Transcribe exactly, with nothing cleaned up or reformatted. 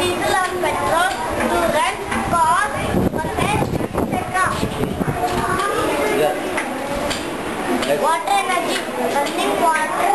diesel or petrol to run cars, buses, et cetera. Yeah. Water energy, running water